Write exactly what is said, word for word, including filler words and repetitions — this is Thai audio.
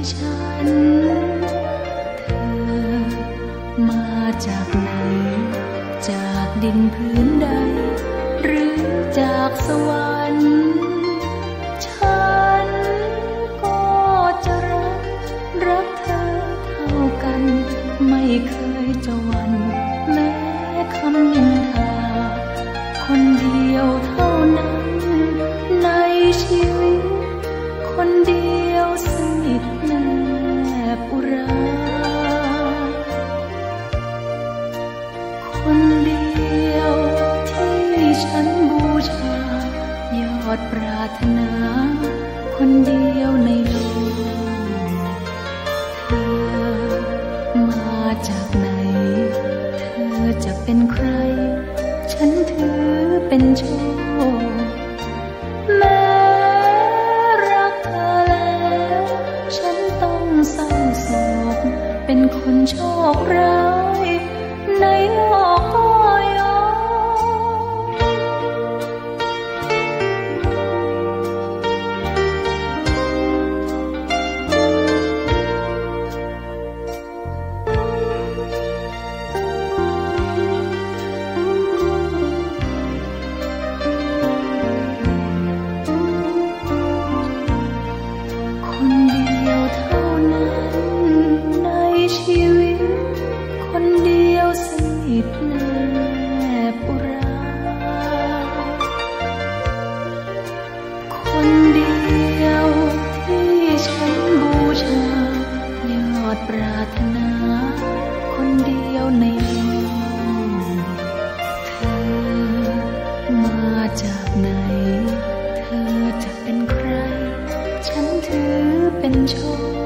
ฉันเธอมาจากไหนจากดินพื้นใดหรือจากสวรรค์ฉันก็จะรักรักเธอเท่ากันไม่เคยจะหวั่นแม้คำนินทาคนเดียวเท่านั้นในชีวิตคนเดียวสนิทแนบอุราคนเดียวที่ฉันบูชายอดปรารถนาคนเดียวในโลกเธอมาจากไหนเธอจะเป็นใครฉันถือเป็นโชคแม้รักเธอแล้วฉันต้องเศร้าโศกเป็นคนโชคร้ายในโลกก็ยอมคนเดียวเท่านั้นในชีวิตคนเดียวสนิทแนบอุราคนเดียวที่ฉันบูชายอดปรารถนาคนเดียวในโลกเธอมาจากไหนเธอจะเป็นใครฉันถือเป็นโชค